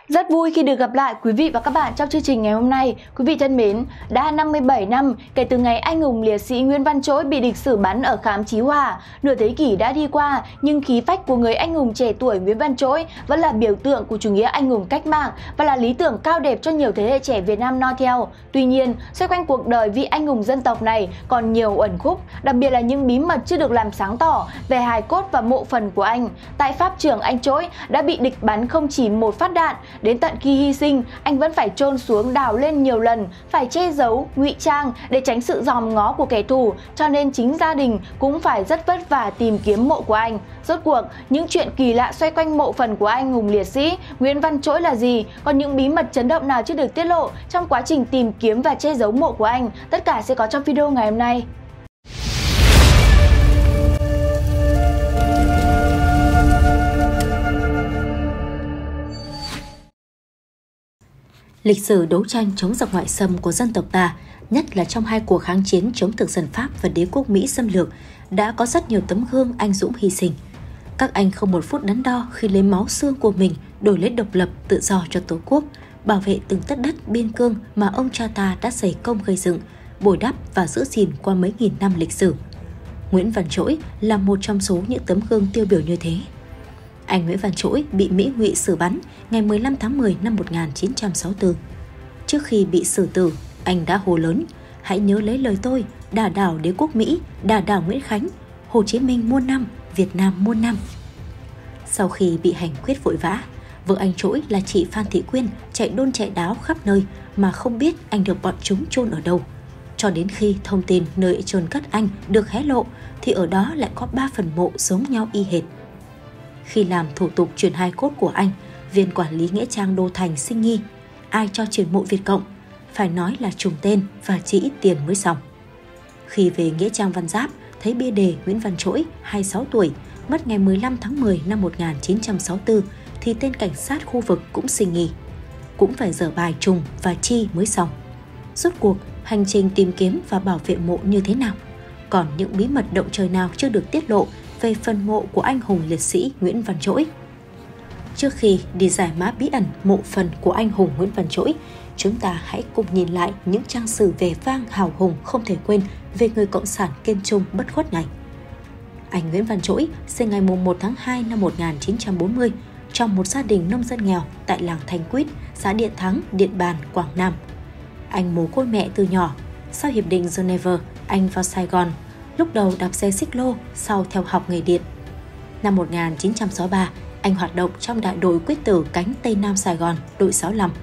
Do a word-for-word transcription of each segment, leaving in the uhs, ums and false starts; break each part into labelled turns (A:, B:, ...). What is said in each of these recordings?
A: Rất vui khi được gặp lại quý vị và các bạn trong chương trình ngày hôm nay. Quý vị thân mến, đã năm mươi bảy năm kể từ ngày anh hùng liệt sĩ Nguyễn Văn Trỗi bị địch xử bắn ở khám Chí Hòa. Nửa thế kỷ đã đi qua, nhưng khí phách của người anh hùng trẻ tuổi Nguyễn Văn Trỗi vẫn là biểu tượng của chủ nghĩa anh hùng cách mạng và là lý tưởng cao đẹp cho nhiều thế hệ trẻ Việt Nam noi theo. Tuy nhiên, xoay quanh cuộc đời vị anh hùng dân tộc này còn nhiều uẩn khúc, đặc biệt là những bí mật chưa được làm sáng tỏ về hài cốt và mộ phần của anh. Tại pháp trường, anh Trỗi đã bị địch bắn không chỉ một phát đạn. Đến tận khi hy sinh, anh vẫn phải chôn xuống đào lên nhiều lần, phải che giấu, ngụy trang để tránh sự dòm ngó của kẻ thù, cho nên chính gia đình cũng phải rất vất vả tìm kiếm mộ của anh. Rốt cuộc, những chuyện kỳ lạ xoay quanh mộ phần của anh hùng liệt sĩ Nguyễn Văn Trỗi là gì? Còn những bí mật chấn động nào chưa được tiết lộ trong quá trình tìm kiếm và che giấu mộ của anh? Tất cả sẽ có trong video ngày hôm nay.
B: Lịch sử đấu tranh chống giặc ngoại xâm của dân tộc ta, nhất là trong hai cuộc kháng chiến chống thực dân Pháp và đế quốc Mỹ xâm lược, đã có rất nhiều tấm gương anh dũng hy sinh. Các anh không một phút đắn đo khi lấy máu xương của mình đổi lấy độc lập tự do cho Tổ quốc, bảo vệ từng tấc đất biên cương mà ông cha ta đã dày công gây dựng, bồi đắp và giữ gìn qua mấy nghìn năm lịch sử. Nguyễn Văn Trỗi là một trong số những tấm gương tiêu biểu như thế. Anh Nguyễn Văn Trỗi bị Mỹ ngụy xử bắn ngày mười lăm tháng mười năm một nghìn chín trăm sáu mươi tư. Trước khi bị xử tử, anh đã hô lớn: "Hãy nhớ lấy lời tôi, đả đảo đế quốc Mỹ, đả đảo Nguyễn Khánh, Hồ Chí Minh muôn năm, Việt Nam muôn năm." Sau khi bị hành quyết vội vã, vợ anh Trỗi là chị Phan Thị Quyên chạy đôn chạy đáo khắp nơi mà không biết anh được bọn chúng chôn ở đâu. Cho đến khi thông tin nơi chôn cất anh được hé lộ thì ở đó lại có ba phần mộ giống nhau y hệt. Khi làm thủ tục chuyển hài cốt của anh, viên quản lý nghĩa trang Đô Thành sinh nghi: ai cho chuyển mộ Việt Cộng, phải nói là trùng tên và chỉ ít tiền mới xong. Khi về nghĩa trang Văn Giáp, thấy bia đề Nguyễn Văn Trỗi, hai mươi sáu tuổi, mất ngày mười lăm tháng mười năm một nghìn chín trăm sáu mươi tư, thì tên cảnh sát khu vực cũng sinh nghi. Cũng phải dở bài trùng và chi mới xong. Rốt cuộc, hành trình tìm kiếm và bảo vệ mộ như thế nào? Còn những bí mật động trời nào chưa được tiết lộ về phần mộ của anh hùng liệt sĩ Nguyễn Văn Trỗi? Trước khi đi giải mã bí ẩn mộ phần của anh hùng Nguyễn Văn Trỗi, chúng ta hãy cùng nhìn lại những trang sử vẻ vang hào hùng không thể quên về người cộng sản kiên trung bất khuất này. Anh Nguyễn Văn Trỗi sinh ngày một tháng hai năm một nghìn chín trăm bốn mươi trong một gia đình nông dân nghèo tại làng Thanh Quýt, xã Điện Thắng, Điện Bàn, Quảng Nam. Anh mồ côi mẹ từ nhỏ. Sau Hiệp định Geneva, anh vào Sài Gòn, lúc đầu đạp xe xích lô, sau theo học nghề điện. Năm một nghìn chín trăm sáu mươi ba, anh hoạt động trong đại đội quyết tử cánh Tây Nam Sài Gòn, đội sáu mươi lăm.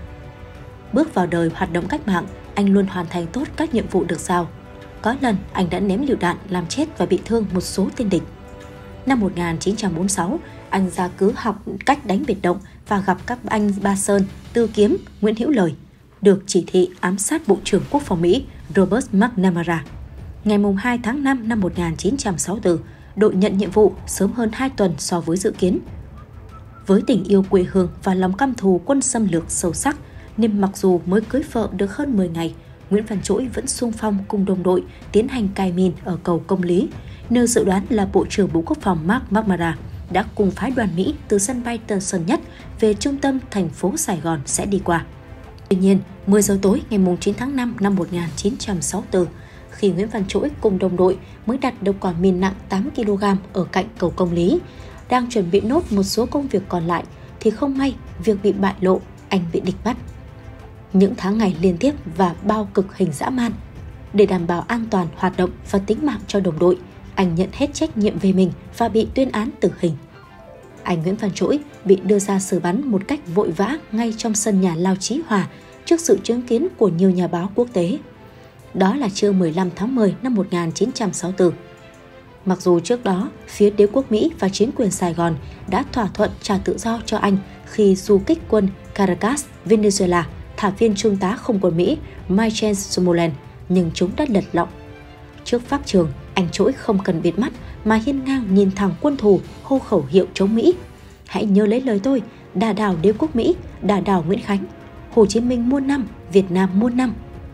B: Bước vào đời hoạt động cách mạng, anh luôn hoàn thành tốt các nhiệm vụ được giao. Có lần, anh đã ném lựu đạn làm chết và bị thương một số tên địch. Năm một nghìn chín trăm bốn mươi sáu, anh ra cứ học cách đánh biệt động và gặp các anh Ba Sơn, Tư Kiếm, Nguyễn Hữu Lời, được chỉ thị ám sát Bộ trưởng Quốc phòng Mỹ Robert McNamara. Ngày hai tháng năm năm một nghìn chín trăm sáu mươi tư, đội nhận nhiệm vụ sớm hơn hai tuần so với dự kiến. Với tình yêu quê hương và lòng căm thù quân xâm lược sâu sắc, nên mặc dù mới cưới vợ được hơn mười ngày, Nguyễn Văn Trỗi vẫn xung phong cùng đồng đội tiến hành cài mìn ở cầu Công Lý, nơi dự đoán là Bộ trưởng Bộ Quốc phòng Mark McNamara đã cùng phái đoàn Mỹ từ sân bay Tân Sơn Nhất về trung tâm thành phố Sài Gòn sẽ đi qua. Tuy nhiên, mười giờ tối ngày chín tháng năm năm một nghìn chín trăm sáu mươi tư, khi Nguyễn Văn Trỗi cùng đồng đội mới đặt được quả mìn nặng tám ki lô gam ở cạnh cầu Công Lý, đang chuẩn bị nốt một số công việc còn lại, thì không may việc bị bại lộ, anh bị địch bắt. Những tháng ngày liên tiếp và bao cực hình dã man, để đảm bảo an toàn hoạt động và tính mạng cho đồng đội, anh nhận hết trách nhiệm về mình và bị tuyên án tử hình. Anh Nguyễn Văn Trỗi bị đưa ra xử bắn một cách vội vã ngay trong sân nhà lao Chí Hòa trước sự chứng kiến của nhiều nhà báo quốc tế. Đó là trưa mười lăm tháng mười năm một nghìn chín trăm sáu mươi tư. Mặc dù trước đó, phía đế quốc Mỹ và chính quyền Sài Gòn đã thỏa thuận trả tự do cho anh khi du kích quân Caracas, Venezuela, thả viên trung tá không quân Mỹ Michael Smollett, nhưng chúng đã lật lọng. Trước pháp trường, anh Trỗi không cần bịt mắt mà hiên ngang nhìn thẳng quân thù, hô khẩu hiệu chống Mỹ: "Hãy nhớ lấy lời tôi, đả đảo đế quốc Mỹ, đả đảo Nguyễn Khánh, Hồ Chí Minh muôn năm, Việt Nam muôn năm."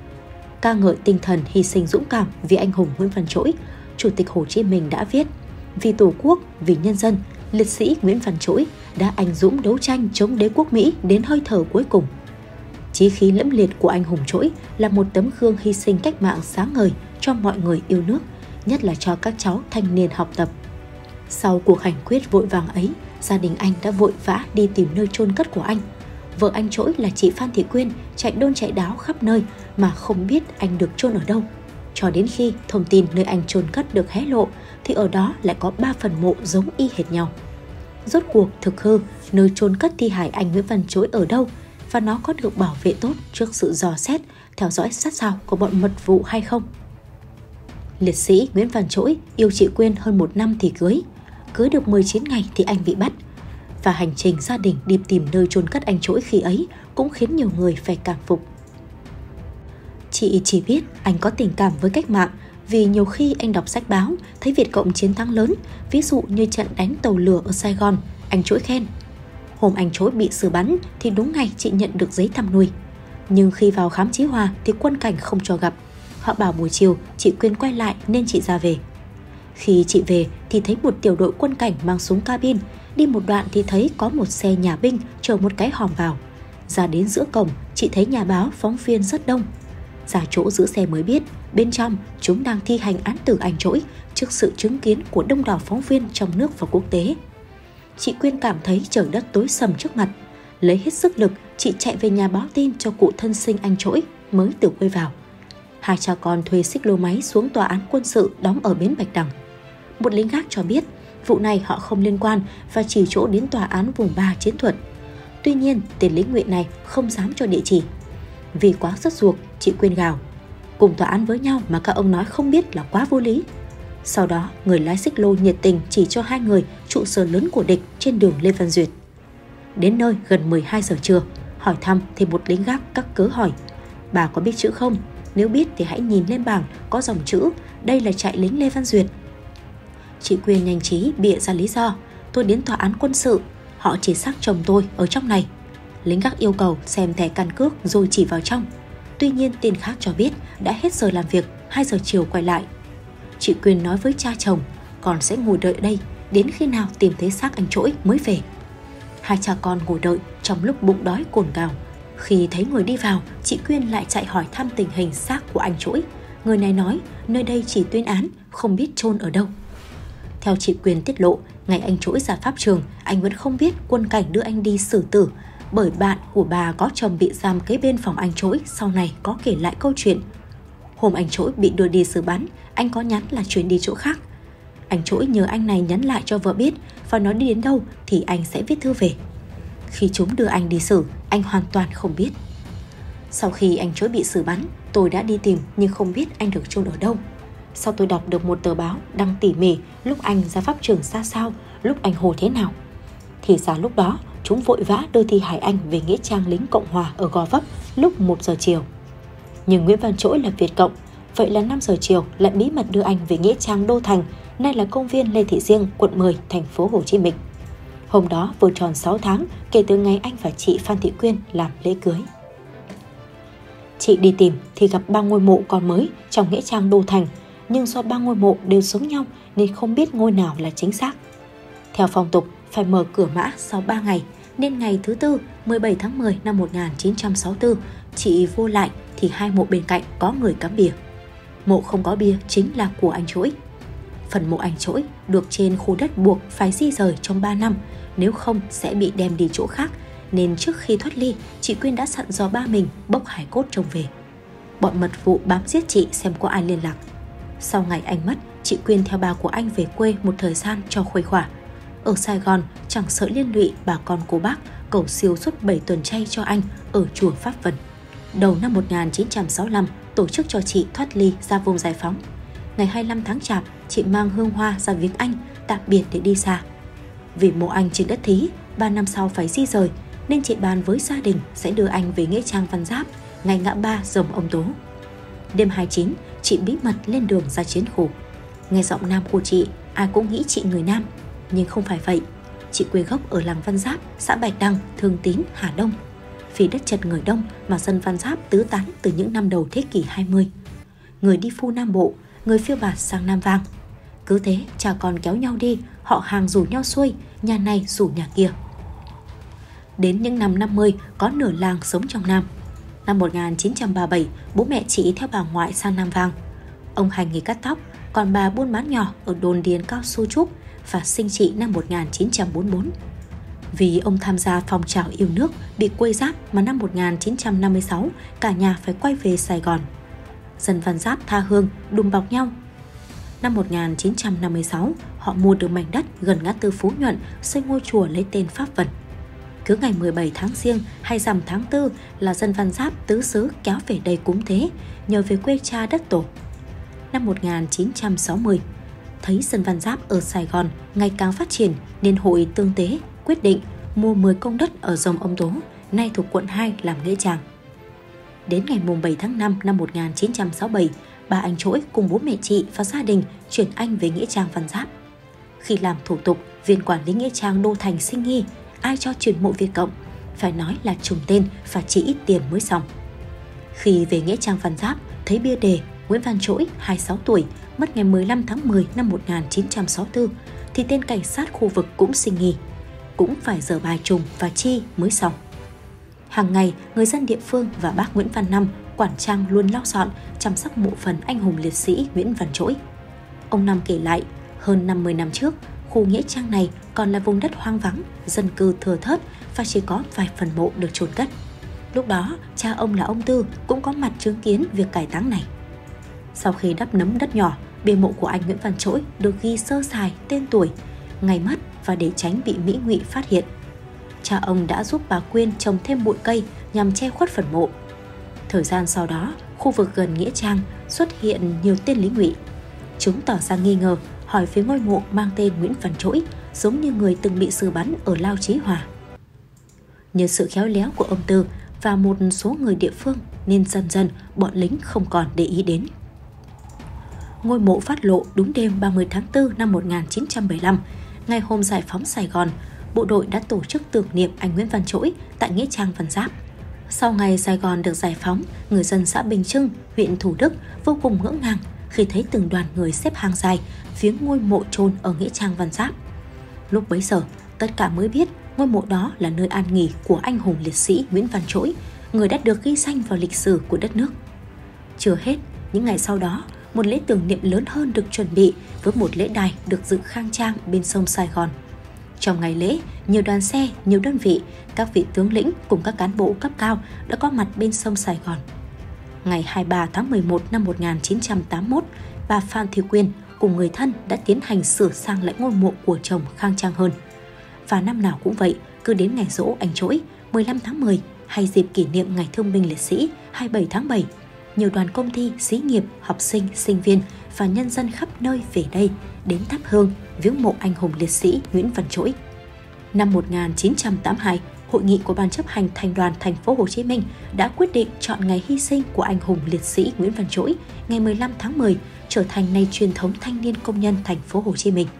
B: Ca ngợi tinh thần hy sinh dũng cảm vì anh hùng Nguyễn Văn Trỗi, Chủ tịch Hồ Chí Minh đã viết: "Vì Tổ quốc, vì nhân dân, liệt sĩ Nguyễn Văn Trỗi đã anh dũng đấu tranh chống đế quốc Mỹ đến hơi thở cuối cùng. Chí khí lẫm liệt của anh hùng Trỗi là một tấm gương hy sinh cách mạng sáng ngời cho mọi người yêu nước, nhất là cho các cháu thanh niên học tập. Sau cuộc hành quyết vội vàng ấy, gia đình anh đã vội vã đi tìm nơi chôn cất của anh. Vợ anh Trỗi là chị Phan Thị Quyên chạy đôn chạy đáo khắp nơi mà không biết anh được chôn ở đâu. Cho đến khi thông tin nơi anh chôn cất được hé lộ thì ở đó lại có ba phần mộ giống y hệt nhau. Rốt cuộc thực hư nơi chôn cất thi hài anh Nguyễn Văn Trỗi ở đâu và nó có được bảo vệ tốt trước sự dò xét, theo dõi sát sao của bọn mật vụ hay không? Liệt sĩ Nguyễn Văn Trỗi yêu chị Quyên hơn một năm thì cưới. Cưới được mười chín ngày thì anh bị bắt. Và hành trình gia đình đi tìm nơi chôn cất anh Trỗi khi ấy cũng khiến nhiều người phải cảm phục. Chị chỉ biết anh có tình cảm với cách mạng vì nhiều khi anh đọc sách báo thấy Việt Cộng chiến thắng lớn, ví dụ như trận đánh tàu lửa ở Sài Gòn, anh Trỗi khen. Hôm anh Trỗi bị xử bắn thì đúng ngày chị nhận được giấy thăm nuôi. Nhưng khi vào khám Chí Hòa thì quân cảnh không cho gặp. Họ bảo buổi chiều chị Quyên quay lại nên chị ra về. Khi chị về thì thấy một tiểu đội quân cảnh mang súng cabin. Đi một đoạn thì thấy có một xe nhà binh chở một cái hòm vào. Ra đến giữa cổng, chị thấy nhà báo phóng viên rất đông. Ra chỗ giữ xe mới biết, bên trong chúng đang thi hành án tử anh Trỗi trước sự chứng kiến của đông đảo phóng viên trong nước và quốc tế. Chị Quyên cảm thấy trời đất tối sầm trước mặt. Lấy hết sức lực, chị chạy về nhà báo tin cho cụ thân sinh anh Trỗi mới từ quê vào. Hai cha con thuê xích lô máy xuống tòa án quân sự đóng ở bến Bạch Đằng. Một lính gác cho biết vụ này họ không liên quan và chỉ chỗ đến tòa án vùng ba Chiến Thuật. Tuy nhiên, tên lính Nguyện này không dám cho địa chỉ. Vì quá sốt ruột, chị Quyên gào: cùng tòa án với nhau mà các ông nói không biết là quá vô lý. Sau đó, người lái xích lô nhiệt tình chỉ cho hai người trụ sở lớn của địch trên đường Lê Văn Duyệt. Đến nơi gần mười hai giờ trưa, hỏi thăm thì một lính gác cắt cớ hỏi: bà có biết chữ không? Nếu biết thì hãy nhìn lên bảng có dòng chữ đây là trại lính Lê Văn Duyệt. Chị Quyên nhanh trí bịa ra lý do: tôi đến tòa án quân sự, họ chỉ xác chồng tôi ở trong này. Lính gác yêu cầu xem thẻ căn cước rồi chỉ vào trong. Tuy nhiên tên khác cho biết đã hết giờ làm việc, hai giờ chiều quay lại. Chị Quyên nói với cha chồng: con sẽ ngồi đợi đây đến khi nào tìm thấy xác anh Trỗi mới về. Hai cha con ngồi đợi trong lúc bụng đói cồn cào. Khi thấy người đi vào, chị Quyên lại chạy hỏi thăm tình hình xác của anh Trỗi. Người này nói nơi đây chỉ tuyên án, không biết chôn ở đâu. Theo chị Quyên tiết lộ, ngày anh Trỗi ra pháp trường, anh vẫn không biết quân cảnh đưa anh đi xử tử, bởi bạn của bà có chồng bị giam kế bên phòng anh Trỗi sau này có kể lại câu chuyện. Hôm anh Trỗi bị đưa đi xử bắn, anh có nhắn là chuyển đi chỗ khác. Anh Trỗi nhờ anh này nhắn lại cho vợ biết và nói đi đến đâu thì anh sẽ viết thư về. Khi chúng đưa anh đi xử, anh hoàn toàn không biết. Sau khi anh Trỗi bị xử bắn, tôi đã đi tìm nhưng không biết anh được chôn ở đâu. Sau tôi đọc được một tờ báo đăng tỉ mỉ lúc anh ra pháp trường ra sao, lúc anh hồ thế nào. Thì ra lúc đó chúng vội vã đưa thi hài anh về nghĩa trang lính Cộng Hòa ở Gò Vấp lúc một giờ chiều. Nhưng Nguyễn Văn Trỗi là Việt Cộng, vậy là năm giờ chiều lại bí mật đưa anh về nghĩa trang Đô Thành, nay là công viên Lê Thị Riêng, quận mười, thành phố Hồ Chí Minh. Hôm đó vừa tròn sáu tháng kể từ ngày anh và chị Phan Thị Quyên làm lễ cưới. Chị đi tìm thì gặp ba ngôi mộ còn mới trong nghĩa trang Đô Thành, nhưng do ba ngôi mộ đều giống nhau nên không biết ngôi nào là chính xác. Theo phong tục phải mở cửa mã sau ba ngày, nên ngày thứ tư mười bảy tháng mười năm một nghìn chín trăm sáu mươi tư, chị vô lại thì hai mộ bên cạnh có người cắm bìa. Mộ không có bìa chính là của anh Trỗi. Phần mộ anh Trỗi được trên khu đất buộc phải di rời trong ba năm, nếu không sẽ bị đem đi chỗ khác, nên trước khi thoát ly, chị Quyên đã dặn dò ba mình bốc hài cốt trông về. Bọn mật vụ bám giết chị xem có ai liên lạc. Sau ngày anh mất, chị Quyên theo bà của anh về quê một thời gian cho khuây khỏa. Ở Sài Gòn chẳng sợ liên lụy bà con cô bác cầu siêu suốt bảy tuần chay cho anh ở chùa Pháp Vân. Đầu năm một nghìn chín trăm sáu mươi lăm, tổ chức cho chị thoát ly ra vùng giải phóng. Ngày hai mươi lăm tháng Chạp, chị mang hương hoa ra viếng anh, tạm biệt để đi xa. Vì mộ anh trên đất Thí, ba năm sau phải di rời, nên chị bàn với gia đình sẽ đưa anh về nghĩa trang Văn Giáp, ngay ngã ba Rồng Ông Tố. Đêm hai mươi chín, chị bí mật lên đường ra chiến khu. Nghe giọng nam của chị, ai cũng nghĩ chị người Nam, nhưng không phải vậy. Chị quê gốc ở làng Văn Giáp, xã Bạch Đằng, Thường Tín, Hà Đông. Vì đất chật người đông mà dân Văn Giáp tứ tán từ những năm đầu thế kỷ hai mươi. Người đi phu Nam Bộ, người phiêu bạt sang Nam Vang. Cứ thế cha con kéo nhau đi, họ hàng rủ nhau xuôi, nhà này rủ nhà kia. Đến những năm năm mươi, có nửa làng sống trong Nam. Năm một nghìn chín trăm ba mươi bảy, bố mẹ chị theo bà ngoại sang Nam Vang. Ông hành nghề cắt tóc, còn bà buôn bán nhỏ ở đồn điền cao su trúc và sinh chị năm một nghìn chín trăm bốn mươi tư. Vì ông tham gia phong trào yêu nước bị quây giáp mà năm một nghìn chín trăm năm mươi sáu cả nhà phải quay về Sài Gòn. Dân Văn Giáp tha hương đùm bọc nhau. Năm một nghìn chín trăm năm mươi sáu, họ mua được mảnh đất gần ngã tư Phú Nhuận, xây ngôi chùa lấy tên Pháp Vân. Cứ ngày mười bảy tháng Giêng hay rằm tháng tư là dân Văn Giáp tứ xứ kéo về đây cúng tế, nhờ về quê cha đất tổ. Năm một nghìn chín trăm sáu mươi, thấy dân Văn Giáp ở Sài Gòn ngày càng phát triển nên hội tương tế quyết định mua mười công đất ở dòng ông Tố, nay thuộc quận hai làm nghĩa trang. Đến ngày bảy tháng năm năm một nghìn chín trăm sáu mươi bảy, bà anh Trỗi cùng bố mẹ chị và gia đình chuyển anh về nghĩa trang Văn Giáp. Khi làm thủ tục, viên quản lý nghĩa trang Đô Thành sinh nghi ai cho chuyển mộ Việt Cộng, phải nói là trùng tên và chỉ ít tiền mới xong. Khi về nghĩa trang Văn Giáp, thấy bia đề Nguyễn Văn Trỗi, hai mươi sáu tuổi, mất ngày mười lăm tháng mười năm một nghìn chín trăm sáu mươi tư, thì tên cảnh sát khu vực cũng sinh nghi. Cũng phải dở bài trùng và chi mới xong. Hàng ngày, người dân địa phương và bác Nguyễn Văn Năm, quản trang luôn lau dọn, chăm sóc mộ phần anh hùng liệt sĩ Nguyễn Văn Trỗi. Ông Năm kể lại, hơn năm mươi năm trước, khu nghĩa trang này còn là vùng đất hoang vắng, dân cư thưa thớt và chỉ có vài phần mộ được chôn cất. Lúc đó, cha ông là ông Tư cũng có mặt chứng kiến việc cải táng này. Sau khi đắp nấm đất nhỏ, bia mộ của anh Nguyễn Văn Trỗi được ghi sơ sài tên tuổi, ngày mất và để tránh bị Mỹ Ngụy phát hiện. Cha ông đã giúp bà Quyên trồng thêm bụi cây nhằm che khuất phần mộ. Thời gian sau đó, khu vực gần nghĩa trang xuất hiện nhiều tên lính Ngụy. Chúng tỏ ra nghi ngờ, hỏi phía ngôi mộ mang tên Nguyễn Văn Trỗi, giống như người từng bị xử bắn ở Lao Chí Hòa. Nhờ sự khéo léo của ông Tư và một số người địa phương nên dần dần bọn lính không còn để ý đến. Ngôi mộ phát lộ đúng đêm ba mươi tháng tư năm một nghìn chín trăm bảy mươi lăm, ngày hôm giải phóng Sài Gòn, bộ đội đã tổ chức tưởng niệm anh Nguyễn Văn Trỗi tại nghĩa trang Văn Giáp. Sau ngày Sài Gòn được giải phóng, người dân xã Bình Trưng, huyện Thủ Đức vô cùng ngỡ ngàng khi thấy từng đoàn người xếp hàng dài viếng ngôi mộ chôn ở nghĩa trang Văn Giáp. Lúc bấy giờ, tất cả mới biết ngôi mộ đó là nơi an nghỉ của anh hùng liệt sĩ Nguyễn Văn Trỗi, người đã được ghi danh vào lịch sử của đất nước. Chưa hết, những ngày sau đó, một lễ tưởng niệm lớn hơn được chuẩn bị với một lễ đài được dựng khang trang bên sông Sài Gòn. Trong ngày lễ, nhiều đoàn xe, nhiều đơn vị, các vị tướng lĩnh cùng các cán bộ cấp cao đã có mặt bên sông Sài Gòn. Ngày hai mươi ba tháng mười một năm một nghìn chín trăm tám mươi mốt, bà Phan Thị Quyên cùng người thân đã tiến hành sửa sang lại ngôi mộ của chồng khang trang hơn. Và năm nào cũng vậy, cứ đến ngày giỗ anh Trỗi mười lăm tháng mười hay dịp kỷ niệm Ngày Thương binh Liệt sĩ hai mươi bảy tháng bảy, nhiều đoàn công ty, xí nghiệp, học sinh, sinh viên và nhân dân khắp nơi về đây đến thắp hương viếng mộ anh hùng liệt sĩ Nguyễn Văn Trỗi. Năm một nghìn chín trăm tám mươi hai, hội nghị của Ban chấp hành Thành đoàn Thành phố Hồ Chí Minh đã quyết định chọn ngày hy sinh của anh hùng liệt sĩ Nguyễn Văn Trỗi, ngày mười lăm tháng mười, trở thành ngày truyền thống thanh niên công nhân Thành phố Hồ Chí Minh.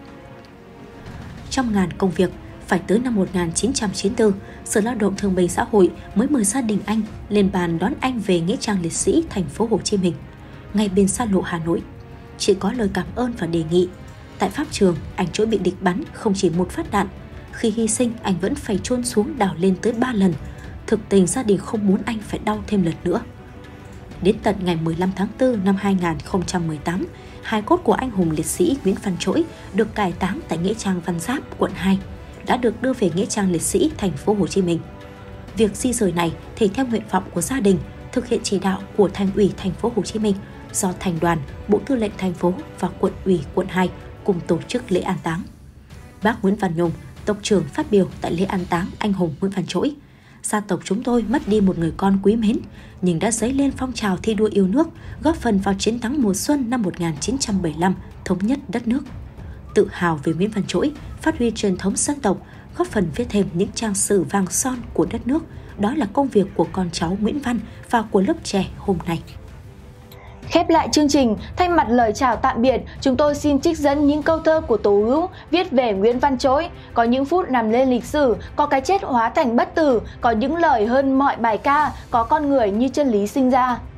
B: Trong ngàn công việc, phải tới năm một nghìn chín trăm chín mươi tư, Sở Lao động Thương binh Xã hội mới mời gia đình anh lên bàn đón anh về nghĩa trang liệt sĩ Thành phố Hồ Chí Minh, ngay bên xa lộ Hà Nội. Chỉ có lời cảm ơn và đề nghị. Tại pháp trường, anh Trỗi bị địch bắn không chỉ một phát đạn. Khi hy sinh, anh vẫn phải chôn xuống đào lên tới ba lần. Thực tình gia đình không muốn anh phải đau thêm lần nữa. Đến tận ngày mười lăm tháng tư năm hai nghìn không trăm mười tám, hài cốt của anh hùng liệt sĩ Nguyễn Văn Trỗi được cải táng tại nghĩa trang Văn Giáp, quận hai, đã được đưa về nghĩa trang liệt sĩ Thành phố Hồ Chí Minh. Việc di rời này thể theo nguyện vọng của gia đình, thực hiện chỉ đạo của Thành ủy Thành phố Hồ Chí Minh do Thành đoàn, Bộ Tư lệnh thành phố và Quận ủy quận hai cùng tổ chức lễ an táng. Bác Nguyễn Văn Nhung, tộc trưởng phát biểu tại lễ an táng anh hùng Nguyễn Văn Trỗi: "Gia tộc chúng tôi mất đi một người con quý mến, nhưng đã dấy lên phong trào thi đua yêu nước, góp phần vào chiến thắng mùa xuân năm một nghìn chín trăm bảy mươi lăm, thống nhất đất nước. Tự hào về Nguyễn Văn Trỗi, phát huy truyền thống dân tộc, góp phần viết thêm những trang sử vàng son của đất nước. Đó là công việc của con cháu Nguyễn Văn và của lớp trẻ hôm nay."
A: Khép lại chương trình, thay mặt lời chào tạm biệt, chúng tôi xin trích dẫn những câu thơ của Tố Hữu viết về Nguyễn Văn Trỗi. Có những phút nằm lên lịch sử, có cái chết hóa thành bất tử, có những lời hơn mọi bài ca, có con người như chân lý sinh ra.